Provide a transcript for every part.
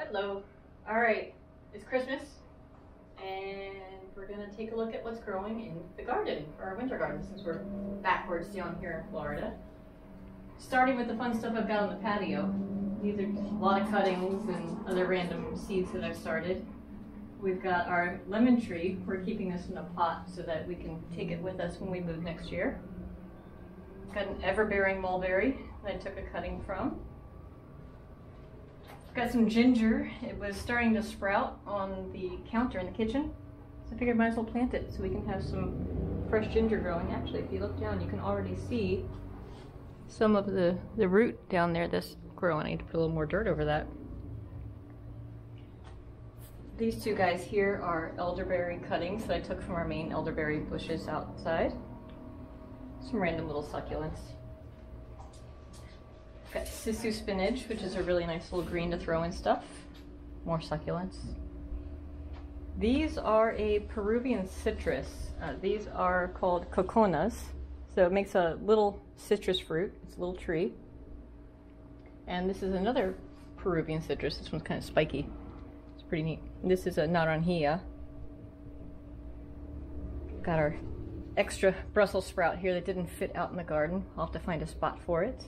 Hello. All right, it's Christmas and we're gonna take a look at what's growing in the garden, for our winter garden, since we're backwards down here in Florida. Starting with the fun stuff I've got on the patio. These are a lot of cuttings and other random seeds that I've started. We've got our lemon tree. We're keeping this in a pot so that we can take it with us when we move next year. Got an ever-bearing mulberry that I took a cutting from. Got some ginger. It was starting to sprout on the counter in the kitchen, so I figured I might as well plant it so we can have some fresh ginger growing. Actually, if you look down, you can already see some of the root down there that's growing. I need to put a little more dirt over that. These two guys here are elderberry cuttings that I took from our main elderberry bushes outside. Some random little succulents. Got sisu spinach, which is a really nice little green to throw in stuff. More succulents. These are a Peruvian citrus. These are called coconas. So it makes a little citrus fruit. It's a little tree. And this is another Peruvian citrus. This one's kind of spiky. It's pretty neat. This is a naranjilla. Got our extra Brussels sprout here that didn't fit out in the garden. I'll have to find a spot for it.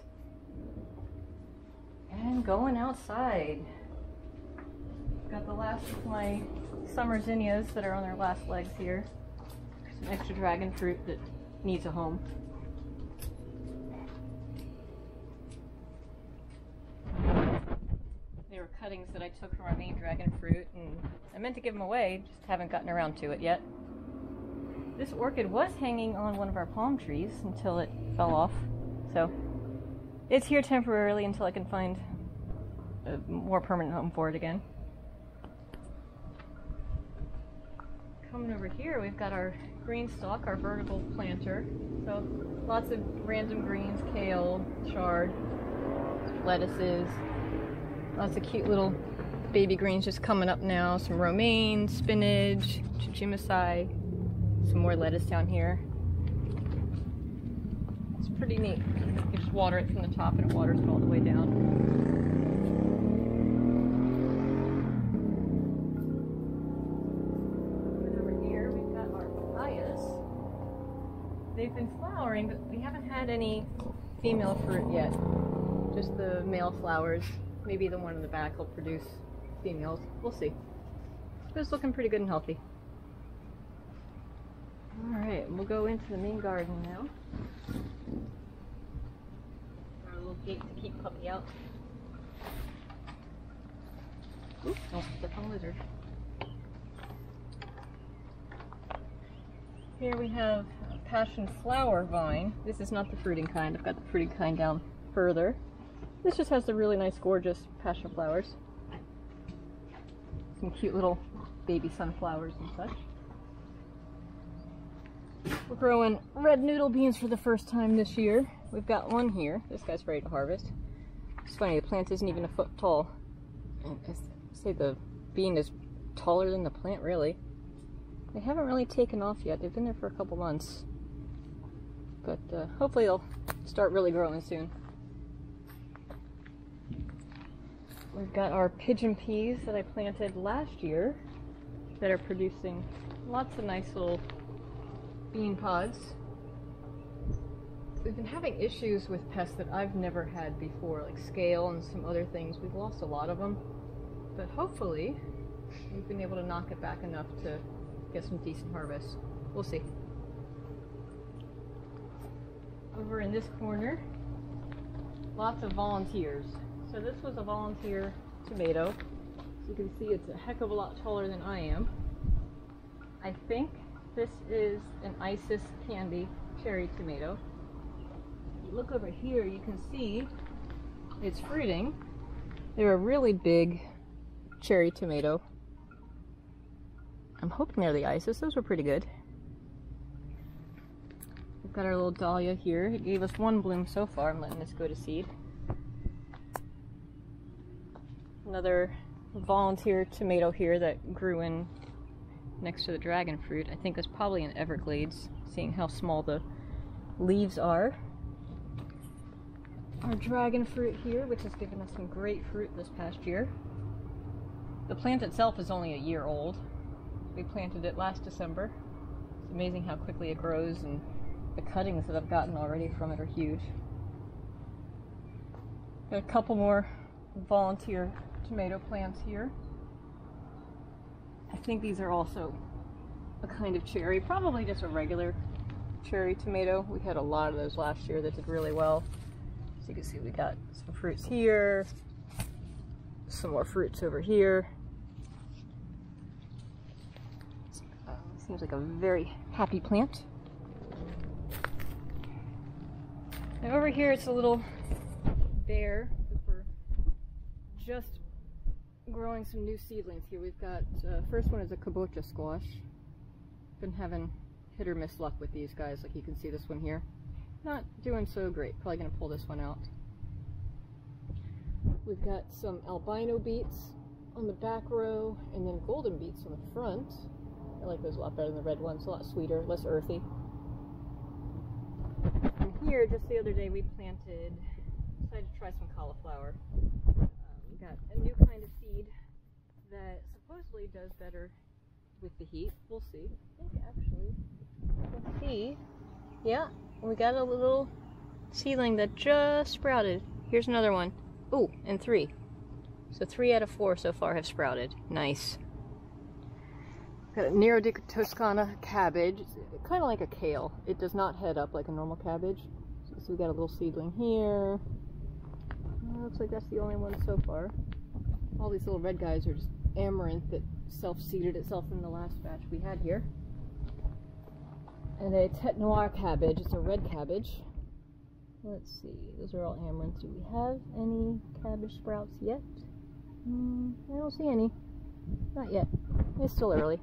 And going outside. Got the last of my summer zinnias that are on their last legs here. Some extra dragon fruit that needs a home. They were cuttings that I took from our main dragon fruit, and I meant to give them away, just haven't gotten around to it yet. This orchid was hanging on one of our palm trees until it fell off, so it's here temporarily until I can find a more permanent home for it again. Coming over here, we've got our green stalk, our vertical planter. So lots of random greens, kale, chard, lettuces, lots of cute little baby greens just coming up now. Some romaine, spinach, chichimasai, some more lettuce down here. It's pretty neat. You just water it from the top and it waters it all the way down. And over here we've got our papayas. They've been flowering, but we haven't had any female fruit yet. Just the male flowers. Maybe the one in the back will produce females. We'll see. But it's looking pretty good and healthy. Alright, we'll go into the main garden now. Our little gate to keep puppy out. Ooh, don't step on a lizard. Here we have a passion flower vine. This is not the fruiting kind. I've got the fruiting kind down further. This just has the really nice, gorgeous passion flowers. Some cute little baby sunflowers and such. We're growing red noodle beans for the first time this year. We've got one here. This guy's ready to harvest. It's funny, the plant isn't even a foot tall. And I say the bean is taller than the plant, really. They haven't really taken off yet. They've been there for a couple months. But hopefully they'll start really growing soon. We've got our pigeon peas that I planted last year that are producing lots of nice little bean pods. We've been having issues with pests that I've never had before, like scale and some other things. We've lost a lot of them, but hopefully we've been able to knock it back enough to get some decent harvests. We'll see. Over in this corner, lots of volunteers. So this was a volunteer tomato. So you can see it's a heck of a lot taller than I am. I think this is an Isis candy cherry tomato. If you look over here, you can see it's fruiting. They're a really big cherry tomato. I'm hoping they're the Isis. Those were pretty good. We've got our little dahlia here. It gave us one bloom so far. I'm letting this go to seed. Another volunteer tomato here that grew in next to the dragon fruit. I think that's probably an Everglades, seeing how small the leaves are. Our dragon fruit here, which has given us some great fruit this past year. The plant itself is only a year old. We planted it last December. It's amazing how quickly it grows, and the cuttings that I've gotten already from it are huge. Got a couple more volunteer tomato plants here. I think these are also a kind of cherry, probably just a regular cherry tomato. We had a lot of those last year that did really well. So you can see we got some fruits here, some more fruits over here. Seems like a very happy plant. And over here it's a little bare. We're just growing some new seedlings here. We've got, first one is a kabocha squash. Been having hit or miss luck with these guys, like you can see this one here. Not doing so great. Probably gonna pull this one out. We've got some albino beets on the back row, and then golden beets on the front. I like those a lot better than the red ones, a lot sweeter, less earthy. And here, just the other day, we decided to try some cauliflower. We got a new kind of seed that supposedly does better with the heat. We'll see. I think actually, let's see. Yeah, we got a little seedling that just sprouted. Here's another one. Oh, and 3. So 3 out of 4 so far have sprouted. Nice. Got a Nero di Toscana cabbage. It's kind of like a kale. It does not head up like a normal cabbage. So we got a little seedling here. Looks like that's the only one so far. All these little red guys are just amaranth that self-seeded itself in the last batch we had here. And a Tete Noir cabbage. It's a red cabbage. Let's see. Those are all amaranth. Do we have any cabbage sprouts yet? I don't see any. Not yet. It's still early.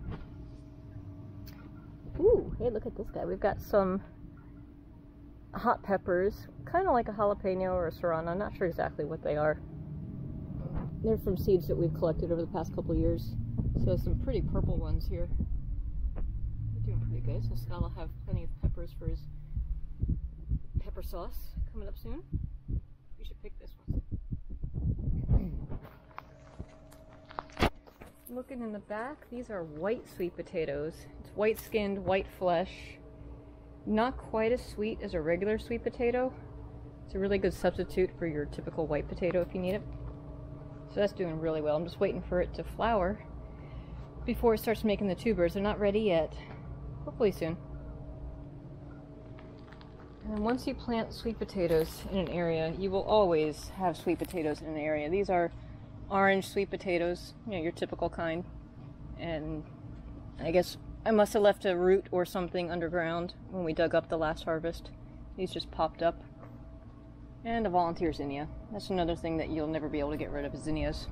Ooh, hey, look at this guy. We've got some hot peppers, kind of like a jalapeno or a serrano. I'm not sure exactly what they are. They're from seeds that we've collected over the past couple of years. So some pretty purple ones here. They're doing pretty good. So Scott will have plenty of peppers for his pepper sauce coming up soon. We should pick this one. Looking in the back, these are white sweet potatoes. It's white skinned, white flesh. Not quite as sweet as a regular sweet potato. It's a really good substitute for your typical white potato if you need it. So that's doing really well. I'm just waiting for it to flower before it starts making the tubers. They're not ready yet. Hopefully soon. And once you plant sweet potatoes in an area, you will always have sweet potatoes in an area. These are orange sweet potatoes, you know, your typical kind. And I guess I must have left a root or something underground when we dug up the last harvest. These just popped up. And a volunteer zinnia. That's another thing that you'll never be able to get rid of, is zinnias.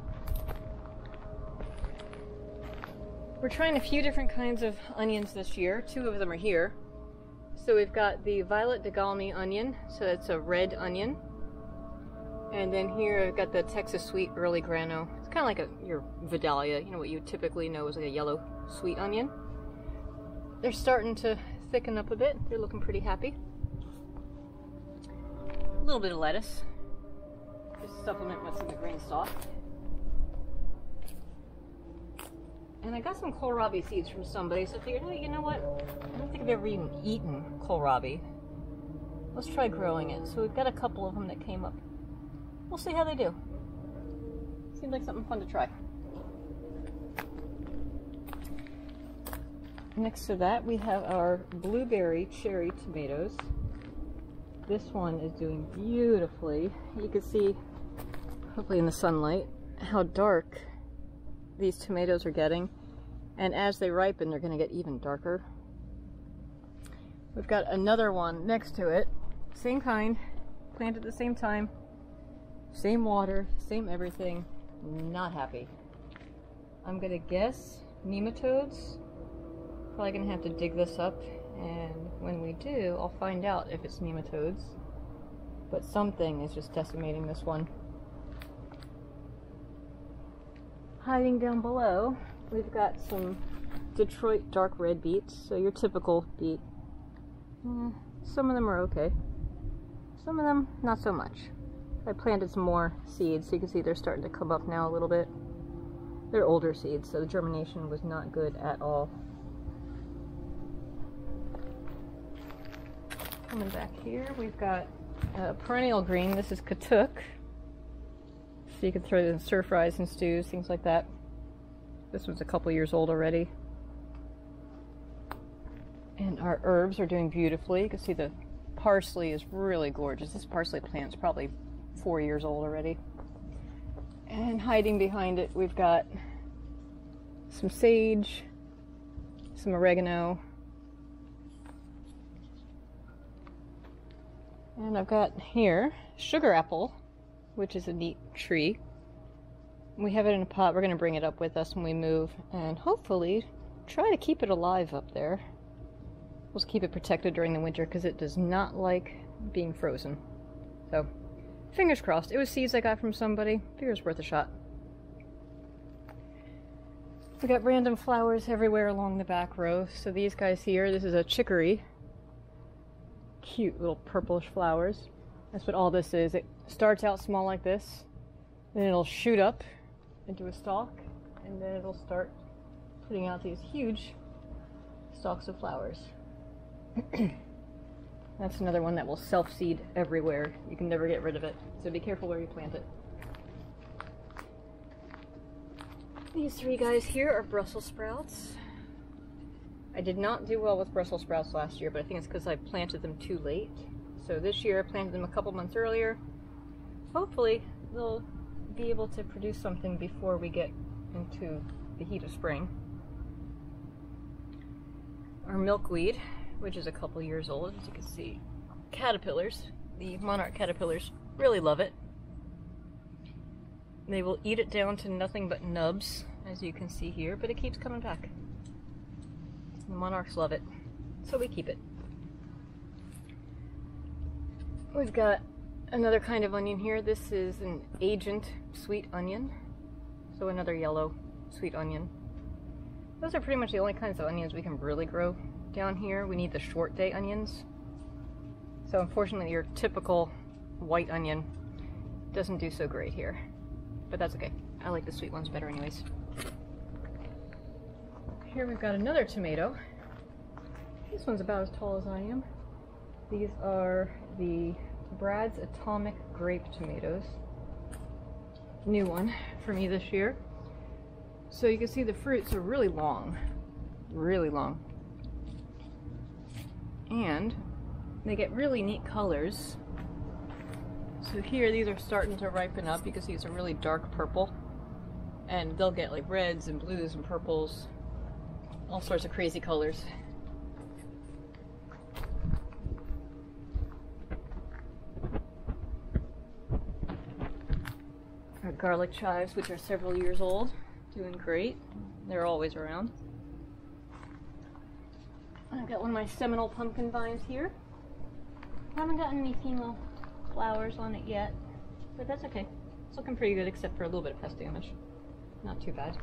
We're trying a few different kinds of onions this year. 2 of them are here. So we've got the Violet de Galmi onion, so it's a red onion. And then here I've got the Texas Sweet Early Grano. It's kind of like your Vidalia, you know, what you typically know is like a yellow sweet onion. They're starting to thicken up a bit. They're looking pretty happy. A little bit of lettuce. Just supplement what's in the green stalk. And I got some kohlrabi seeds from somebody, so I figured, hey, you know what? I don't think I've ever even eaten kohlrabi. Let's try growing it. So we've got a couple of them that came up. We'll see how they do. Seems like something fun to try. Next to that, we have our blueberry cherry tomatoes. This one is doing beautifully. You can see, hopefully in the sunlight, how dark these tomatoes are getting. And as they ripen, they're going to get even darker. We've got another one next to it. Same kind, planted at the same time. Same water, same everything. Not happy. I'm gonna guess nematodes. Probably gonna have to dig this up, and when we do, I'll find out if it's nematodes. But something is just decimating this one. Hiding down below, we've got some Detroit dark red beets, so your typical beet. Some of them are okay. Some of them, not so much. I planted some more seeds, so you can see they're starting to come up now a little bit. They're older seeds, so the germination was not good at all. Coming back here, we've got perennial green. This is katuk. So you can throw it in stir fries and stews, things like that. This one's a couple years old already. And our herbs are doing beautifully. You can see the parsley is really gorgeous. This parsley plant's probably 4 years old already. And hiding behind it, we've got some sage, some oregano, and I've got here sugar apple, which is a neat tree. We have it in a pot. We're going to bring it up with us when we move and hopefully try to keep it alive up there. We'll keep it protected during the winter because it does not like being frozen. So, fingers crossed. It was seeds I got from somebody. Figure it's worth a shot. We got random flowers everywhere along the back row. So these guys here, this is a chicory. Cute little purplish flowers. That's what all this is. It starts out small like this, then it'll shoot up into a stalk, and then it'll start putting out these huge stalks of flowers. That's another one that will self-seed everywhere. You can never get rid of it, so be careful where you plant it. These three guys here are Brussels sprouts. I did not do well with Brussels sprouts last year, but I think it's because I planted them too late. So this year I planted them a couple months earlier. Hopefully they'll be able to produce something before we get into the heat of spring. Our milkweed, which is a couple years old, as you can see. Caterpillars, the monarch caterpillars, really love it. They will eat it down to nothing but nubs, as you can see here, but it keeps coming back. The monarchs love it, so we keep it. We've got another kind of onion here. This is an agent sweet onion, so another yellow sweet onion. Those are pretty much the only kinds of onions we can really grow down here. We need the short day onions. So unfortunately your typical white onion doesn't do so great here. But that's okay. I like the sweet ones better anyways. Here we've got another tomato. This one's about as tall as I am. These are the Brad's Atomic Grape tomatoes. New one for me this year. So you can see the fruits are really long. Really long. And they get really neat colors. So here these are starting to ripen up. You can see it's a really dark purple. And they'll get like reds and blues and purples. All sorts of crazy colors. Our garlic chives, which are several years old, doing great. They're always around. I've got one of my Seminole pumpkin vines here. I haven't gotten any female flowers on it yet, but that's okay. It's looking pretty good except for a little bit of pest damage. Not too bad.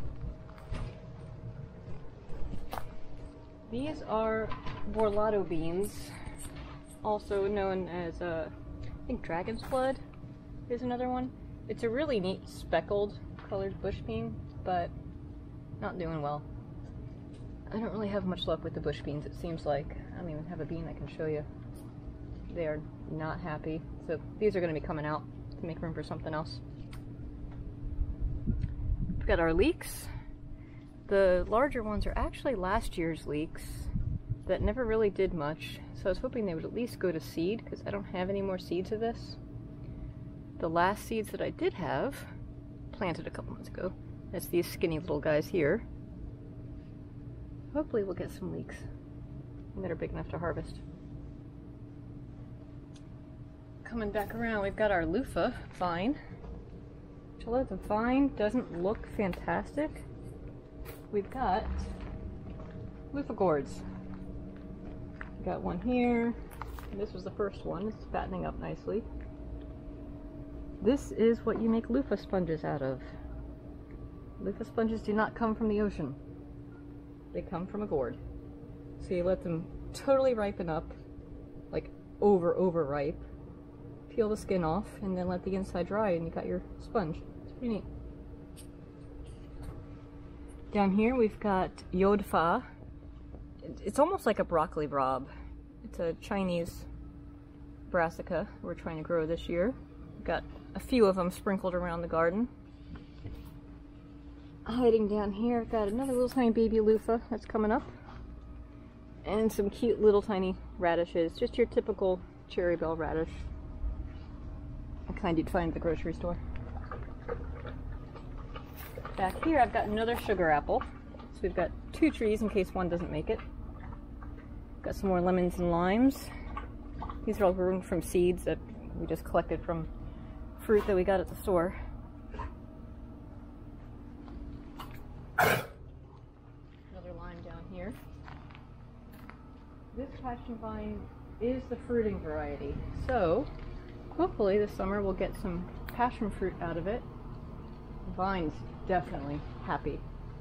These are Borlato beans, also known as, I think Dragon's Blood is another one. It's a really neat speckled colored bush bean, but not doing well. I don't really have much luck with the bush beans, it seems like. I don't even have a bean I can show you. They are not happy. So these are going to be coming out to make room for something else. We've got our leeks. The larger ones are actually last year's leeks that never really did much. So I was hoping they would at least go to seed because I don't have any more seeds of this. The last seeds that I did have, planted a couple months ago, that's these skinny little guys here. Hopefully we'll get some leeks that are big enough to harvest. Coming back around, we've got our loofah vine. Which, although the vine doesn't look fantastic, we've got loofah gourds. We've got one here. This was the first one. It's fattening up nicely. This is what you make loofah sponges out of. Loofah sponges do not come from the ocean. They come from a gourd. So you let them totally ripen up, like over ripe. Peel the skin off and then let the inside dry and you got your sponge. It's pretty neat. Down here we've got yodfa. It's almost like a broccoli rabe. It's a Chinese brassica we're trying to grow this year. We've got a few of them sprinkled around the garden. Hiding down here, I've got another little tiny baby loofah that's coming up. And some cute little tiny radishes. Just your typical cherry bell radish. The kind you'd find at the grocery store. Back here I've got another sugar apple. So we've got 2 trees in case one doesn't make it. Got some more lemons and limes. These are all grown from seeds that we just collected from fruit that we got at the store. Another lime down here. This passion vine is the fruiting variety. So hopefully this summer we'll get some passion fruit out of it. The vine's definitely happy.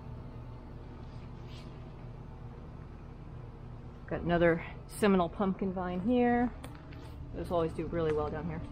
Got another Seminole pumpkin vine here. Those always do really well down here.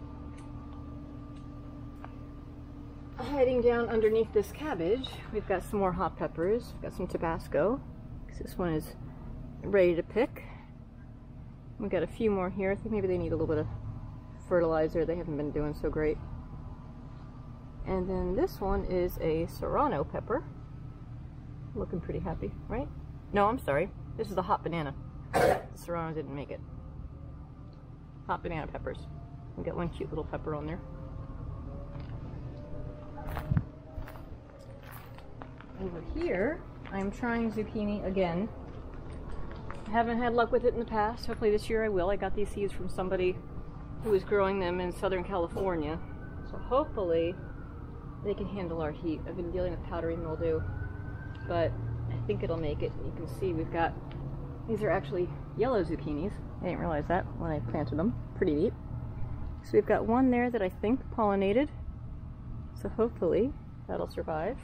Hiding down underneath this cabbage, we've got some more hot peppers. We've got some Tabasco. This one is ready to pick. We've got a few more here. I think maybe they need a little bit of fertilizer. They haven't been doing so great. And then this one is a serrano pepper. Looking pretty happy, right? No, I'm sorry. This is a hot banana. The serrano didn't make it. Hot banana peppers. We got one cute little pepper on there. Over here, I'm trying zucchini again. I haven't had luck with it in the past. Hopefully this year I will. I got these seeds from somebody who was growing them in Southern California. So hopefully they can handle our heat. I've been dealing with powdery mildew, but I think it'll make it. You can see we've got, these are actually yellow zucchinis. I didn't realize that when I planted them. Pretty neat. So we've got one there that I think pollinated. So hopefully that'll survive.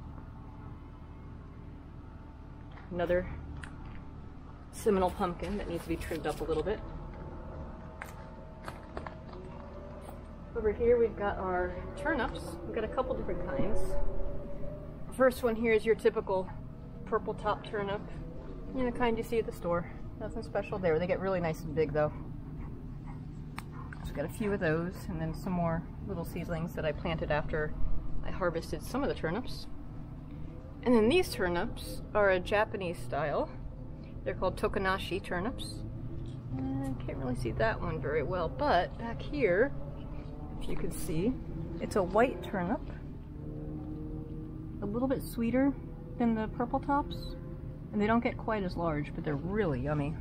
Another Seminole pumpkin that needs to be trimmed up a little bit. Over here we've got our turnips. We've got a couple different kinds. The first one here is your typical purple top turnip. You know, the kind you see at the store. Nothing special there. They get really nice and big though. So got a few of those, and then some more little seedlings that I planted after I harvested some of the turnips. And then these turnips are a Japanese style. They're called tokanashi turnips. And I can't really see that one very well, but back here, if you can see, it's a white turnip. A little bit sweeter than the purple tops. And they don't get quite as large, but they're really yummy.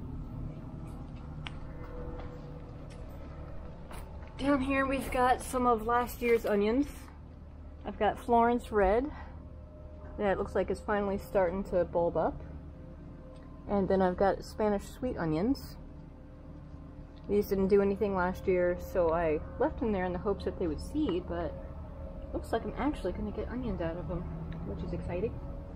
Down here we've got some of last year's onions. I've got Florence Red. That looks like it's finally starting to bulb up. And then I've got Spanish sweet onions. These didn't do anything last year, so I left them there in the hopes that they would seed, but it looks like I'm actually going to get onions out of them, which is exciting.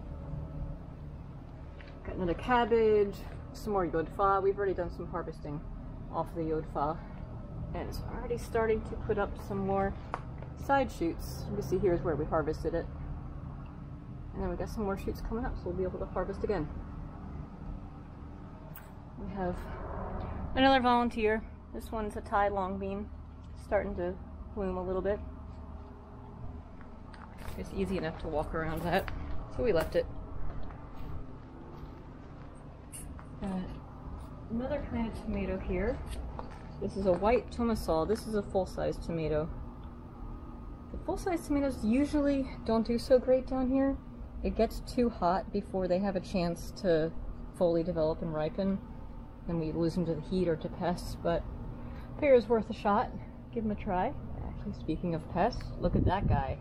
Got another cabbage, some more yodfa. We've already done some harvesting off the yodfa, and it's already starting to put up some more side shoots. You can see here's where we harvested it. And then we got some more shoots coming up, so we'll be able to harvest again. We have another volunteer. This one's a Thai long bean, starting to bloom a little bit. It's easy enough to walk around that, so we left it. Another kind of tomato here. This is a white tomasol. This is a full-size tomato. The full-size tomatoes usually don't do so great down here. It gets too hot before they have a chance to fully develop and ripen. Then we lose them to the heat or to pests, but figure it's worth a shot. Give them a try. Actually, speaking of pests, look at that guy.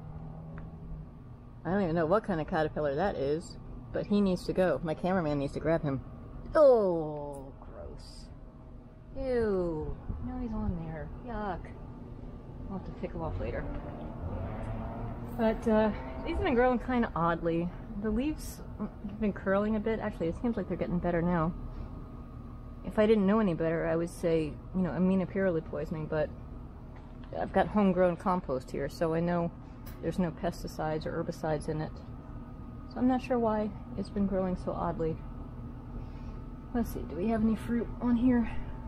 I don't even know what kind of caterpillar that is, but he needs to go. My cameraman needs to grab him. Oh, gross. Ew. No, he's on there. Yuck. I'll have to pick him off later. But these have been growing kind of oddly. The leaves have been curling a bit. Actually, it seems like they're getting better now. If I didn't know any better, I would say, you know, aminopyrrolid poisoning, but I've got homegrown compost here, so I know there's no pesticides or herbicides in it. So I'm not sure why it's been growing so oddly. Let's see, do we have any fruit on here?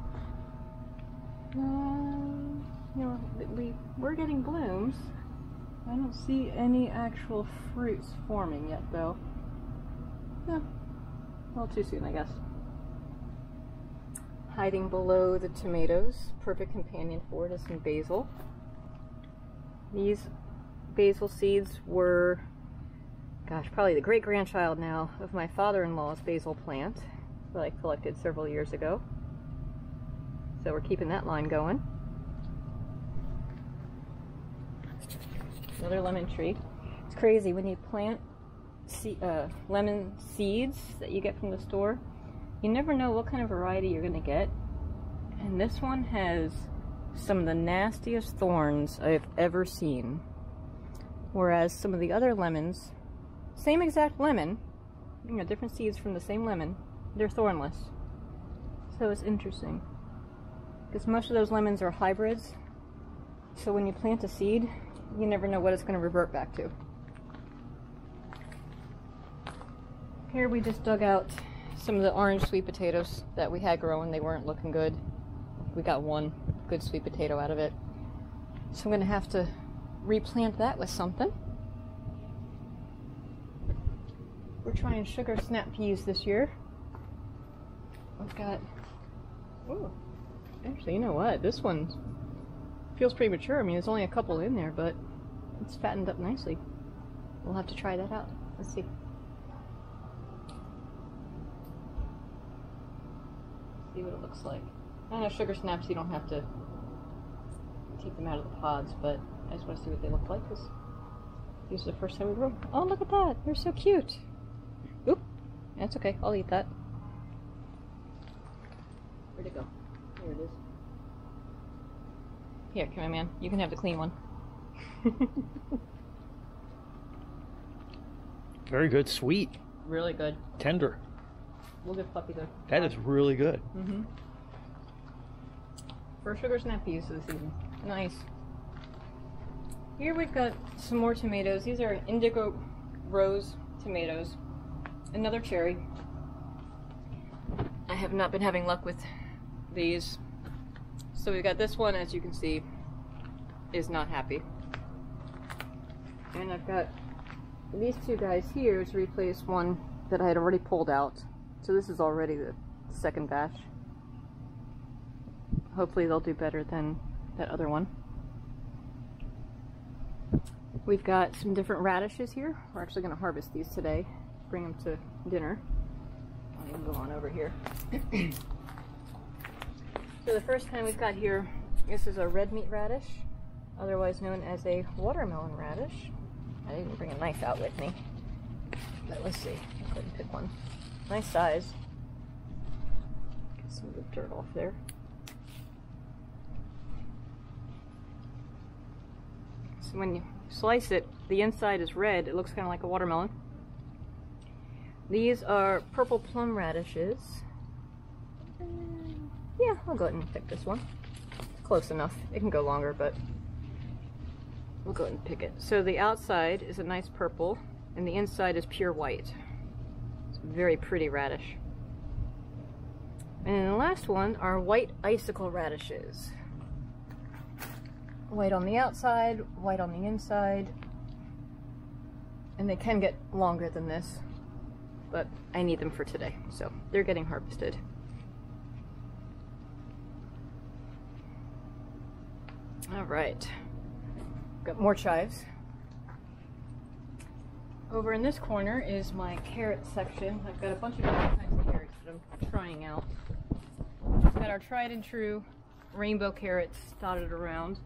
You know, we're getting blooms. I don't see any actual fruits forming yet, though. Yeah, a little too soon, I guess. Hiding below the tomatoes, perfect companion for it is some basil. These basil seeds were, gosh, probably the great-grandchild now of my father-in-law's basil plant that I collected several years ago. So we're keeping that line going. Another lemon tree. It's crazy when you plant lemon seeds that you get from the store. You never know what kind of variety you're going to get. And this one has some of the nastiest thorns I've ever seen. Whereas some of the other lemons, same exact lemon, you know, different seeds from the same lemon, they're thornless. So it's interesting. Because most of those lemons are hybrids. So when you plant a seed, you never know what it's going to revert back to. Here we just dug out some of the orange sweet potatoes that we had growing. They weren't looking good. We got one good sweet potato out of it. So I'm going to have to replant that with something. We're trying sugar snap peas this year. I've got, oh, actually, you know what? This one feels pretty mature. I mean, there's only a couple in there, but it's fattened up nicely. We'll have to try that out. Let's see. See what it looks like. I know sugar snaps, you don't have to take them out of the pods, but I just want to see what they look like because these are the first time we grew. Oh, look at that! They're so cute. Oop, that's okay. I'll eat that. Where'd it go? Here it is. Here, come on, man. You can have the clean one. Very good, sweet. Really good. Tender. We'll give Puppy the... That is really good. Mm-hmm. For sugar snap peas this season. Nice. Here we've got some more tomatoes. These are indigo rose tomatoes. Another cherry. I have not been having luck with these. So we've got this one, as you can see, is not happy. And I've got these two guys here to replace one that I had already pulled out. So this is already the second batch. Hopefully they'll do better than that other one. We've got some different radishes here. We're actually going to harvest these today, bring them to dinner. I'll even go on over here. So the first kind we've got here, this is a red meat radish, otherwise known as a watermelon radish. I didn't bring a knife out with me, but let's see. I'll go ahead and pick one. Nice size. Get some of the dirt off there. So when you slice it, the inside is red. It looks kind of like a watermelon. These are purple plum radishes. Yeah, I'll go ahead and pick this one. Close enough. It can go longer, but we'll go ahead and pick it. So the outside is a nice purple, and the inside is pure white. It's a very pretty radish. And then the last one are white icicle radishes. White on the outside, white on the inside. And they can get longer than this, but I need them for today, so they're getting harvested. All right, got more chives. Over in this corner is my carrot section. I've got a bunch of different kinds of carrots that I'm trying out. We've got our tried and true rainbow carrots dotted around.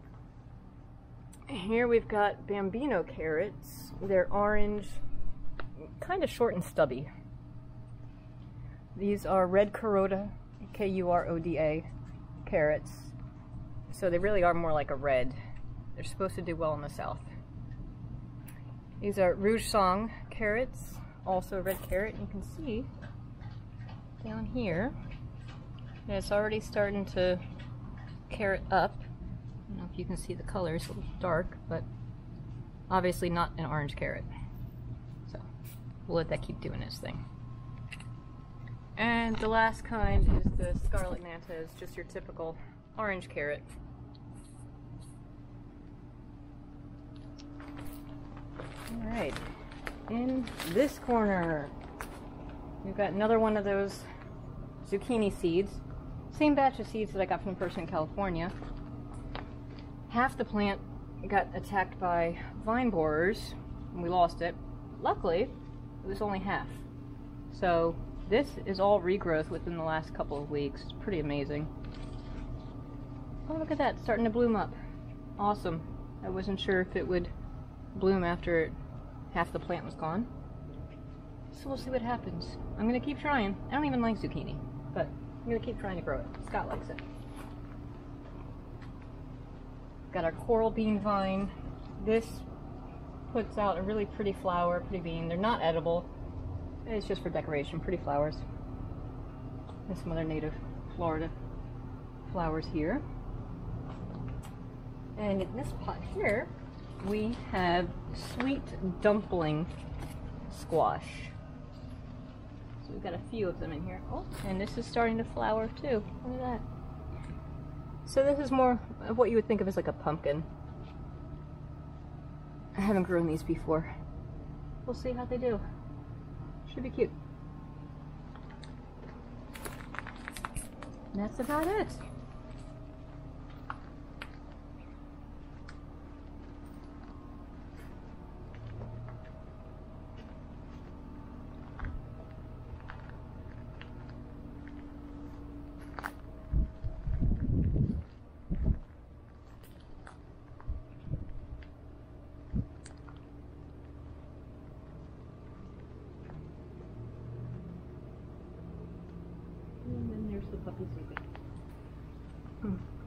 Here we've got Bambino carrots. They're orange, kind of short and stubby. These are red Kuroda, K-U-R-O-D-A carrots. So they really are more like a red. They're supposed to do well in the south. These are Rouge Song carrots, also a red carrot. You can see down here that it's already starting to carrot up. I don't know if you can see the color, it's a little dark, but obviously not an orange carrot. So we'll let that keep doing its thing. And the last kind is the Scarlet Nantes, just your typical orange carrot. Alright, in this corner, we've got another one of those zucchini seeds. Same batch of seeds that I got from the person in California. Half the plant got attacked by vine borers, and we lost it. Luckily, it was only half. So this is all regrowth within the last couple of weeks. It's pretty amazing. Oh, look at that, it's starting to bloom up. Awesome. I wasn't sure if it would bloom after half the plant was gone. So we'll see what happens. I'm gonna keep trying. I don't even like zucchini, but I'm gonna keep trying to grow it. Scott likes it. Got our coral bean vine. This puts out a really pretty flower, pretty bean. They're not edible. It's just for decoration, pretty flowers. And some other native Florida flowers here. And in this pot here, we have sweet dumpling squash. So we've got a few of them in here. Oh, and this is starting to flower too. Look at that. So this is more of what you would think of as like a pumpkin. I haven't grown these before. We'll see how they do. Should be cute. And that's about it. And then there's the puppy sleeping.